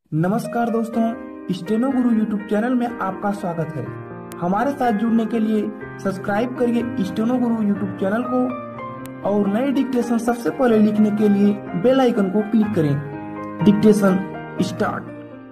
नमस्कार दोस्तों, स्टेनो गुरु YouTube channel में आपका स्वागत है। हमारे साथ जुड़ने के लिए सब्सक्राइब करिए स्टेनो गुरु यूट्यूब चैनल को और नए डिक्टेशन सबसे पहले लिखने के लिए बेल आइकन को क्लिक करें। Dictation start.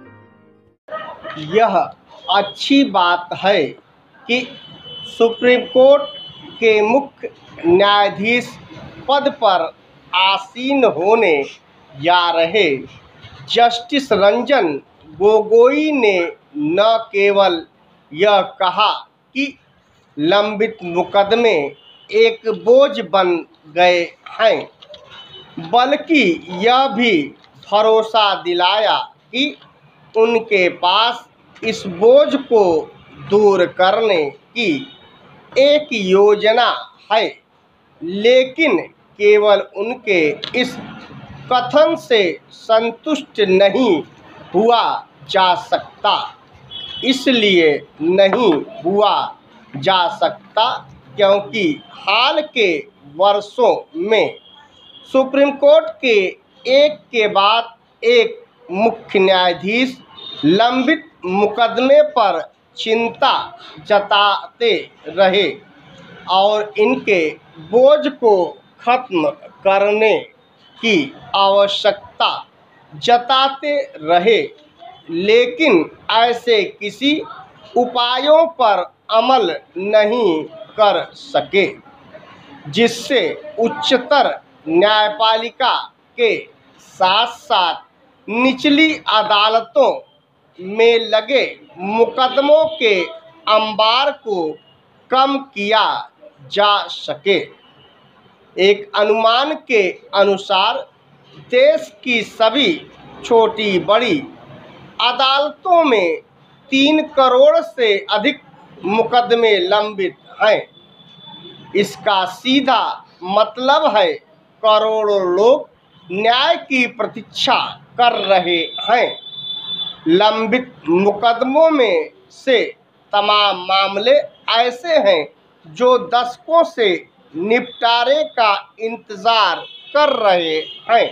यह अच्छी बात है कि सुप्रीम कोर्ट के मुख्य न्यायाधीश पद पर आसीन होने जा रहे जस्टिस रंजन गोगोई ने न केवल यह कहा कि लंबित मुकदमे एक बोझ बन गए हैं, बल्कि यह भी भरोसा दिलाया कि उनके पास इस बोझ को दूर करने की एक योजना है। लेकिन केवल उनके इस कथन से संतुष्ट नहीं हुआ जा सकता। इसलिए नहीं हुआ जा सकता क्योंकि हाल के वर्षों में सुप्रीम कोर्ट के एक के बाद एक मुख्य न्यायाधीश लंबित मुकदमे पर चिंता जताते रहे और इनके बोझ को खत्म करने की आवश्यकता जताते रहे, लेकिन ऐसे किसी उपायों पर अमल नहीं कर सके जिससे उच्चतर न्यायपालिका के साथ साथ निचली अदालतों में लगे मुकदमों के अंबार को कम किया जा सके। एक अनुमान के अनुसार देश की सभी छोटी बड़ी अदालतों में 3 करोड़ से अधिक मुकदमे लंबित हैं। इसका सीधा मतलब है करोड़ों लोग न्याय की प्रतीक्षा कर रहे हैं। लंबित मुकदमों में से तमाम मामले ऐसे हैं जो दशकों से निपटारे का इंतजार कर रहे हैं।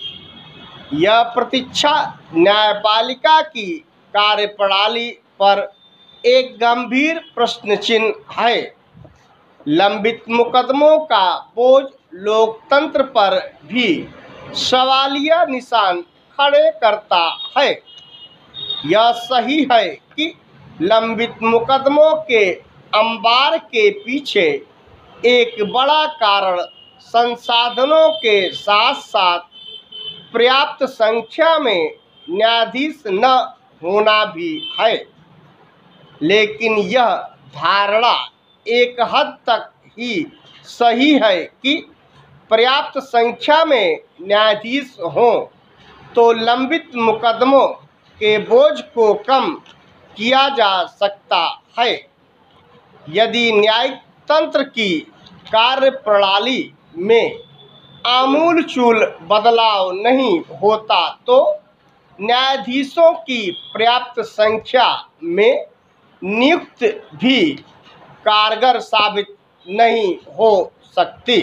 यह प्रतीक्षा न्यायपालिका की कार्यप्रणाली पर एक गंभीर प्रश्न चिन्ह है। लंबित मुकदमों का बोझ लोकतंत्र पर भी सवालिया निशान खड़े करता है। यह सही है कि लंबित मुकदमों के अंबार के पीछे एक बड़ा कारण संसाधनों के साथ साथ पर्याप्त संख्या में न्यायाधीश न होना भी है। लेकिन यह धारणा एक हद तक ही सही है कि पर्याप्त संख्या में न्यायाधीश हों तो लंबित मुकदमों के बोझ को कम किया जा सकता है। यदि न्यायिक तंत्र की कार्यप्रणाली में आमूलचूल बदलाव नहीं होता तो न्यायाधीशों की पर्याप्त संख्या में नियुक्ति भी कारगर साबित नहीं हो सकती।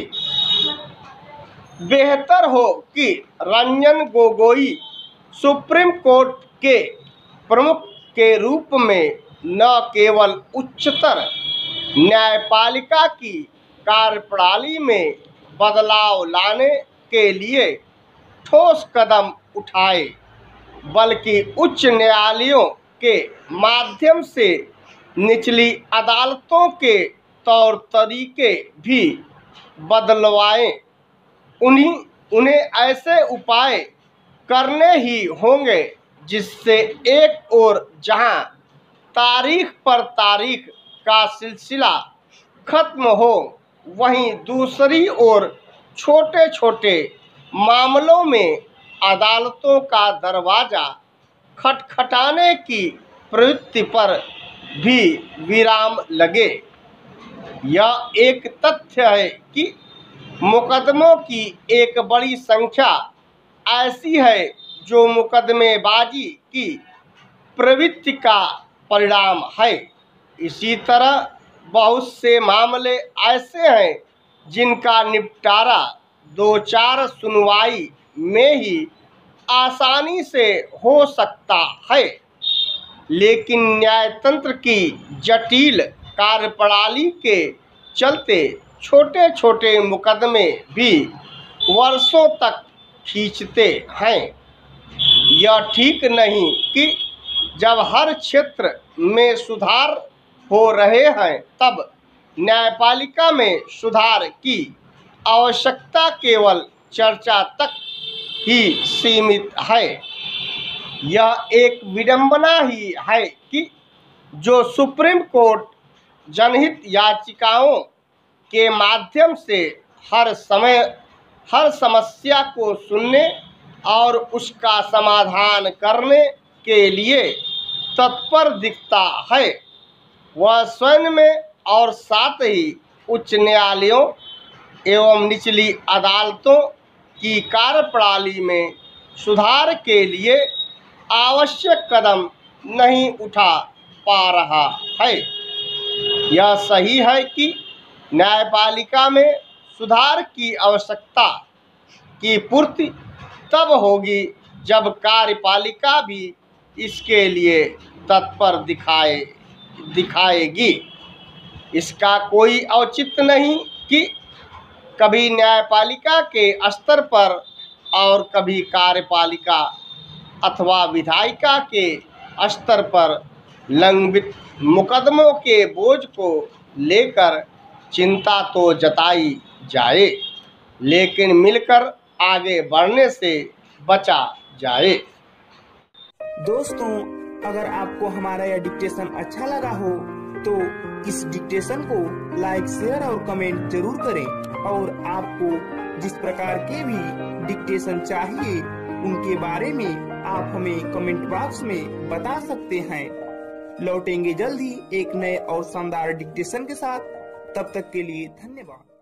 बेहतर हो कि रंजन गोगोई सुप्रीम कोर्ट के प्रमुख के रूप में न केवल उच्चतर न्यायपालिका की कार्यप्रणाली में बदलाव लाने के लिए ठोस कदम उठाए, बल्कि उच्च न्यायालयों के माध्यम से निचली अदालतों के तौर तरीके भी बदलवाएं। उन्हें ऐसे उपाय करने ही होंगे जिससे एक ओर जहां तारीख पर तारीख का सिलसिला खत्म हो, वहीं दूसरी ओर छोटे छोटे मामलों में अदालतों का दरवाज़ा खटखटाने की प्रवृत्ति पर भी विराम लगे। यह एक तथ्य है कि मुकदमों की एक बड़ी संख्या ऐसी है जो मुकदमेबाजी की प्रवृत्ति का परिणाम है। इसी तरह बहुत से मामले ऐसे हैं जिनका निपटारा 2-4 सुनवाई में ही आसानी से हो सकता है, लेकिन न्यायतंत्र की जटिल कार्यप्रणाली के चलते छोटे छोटे मुकदमे भी वर्षों तक खींचते हैं। यह ठीक नहीं कि जब हर क्षेत्र में सुधार हो रहे हैं तब न्यायपालिका में सुधार की आवश्यकता केवल चर्चा तक ही सीमित है। यह एक विडंबना ही है कि जो सुप्रीम कोर्ट जनहित याचिकाओं के माध्यम से हर समस्या को सुनने और उसका समाधान करने के लिए तत्पर दिखता है, वह स्वयं में और साथ ही उच्च न्यायालयों एवं निचली अदालतों की कार्यप्रणाली में सुधार के लिए आवश्यक कदम नहीं उठा पा रहा है। यह सही है कि न्यायपालिका में सुधार की आवश्यकता की पूर्ति तब होगी जब कार्यपालिका भी इसके लिए तत्पर दिखाएगी। इसका कोई औचित्य नहीं कि कभी न्यायपालिका के स्तर पर और कभी कार्यपालिका अथवा विधायिका के स्तर पर लंबित मुकदमों के बोझ को लेकर चिंता तो जताई जाए, लेकिन मिलकर आगे बढ़ने से बचा जाए। दोस्तों, अगर आपको हमारा यह डिक्टेशन अच्छा लगा हो तो इस डिक्टेशन को लाइक, शेयर और कमेंट जरूर करें। और आपको जिस प्रकार के भी डिक्टेशन चाहिए उनके बारे में आप हमें कमेंट बॉक्स में बता सकते हैं। लौटेंगे जल्द ही एक नए और शानदार डिक्टेशन के साथ। तब तक के लिए धन्यवाद।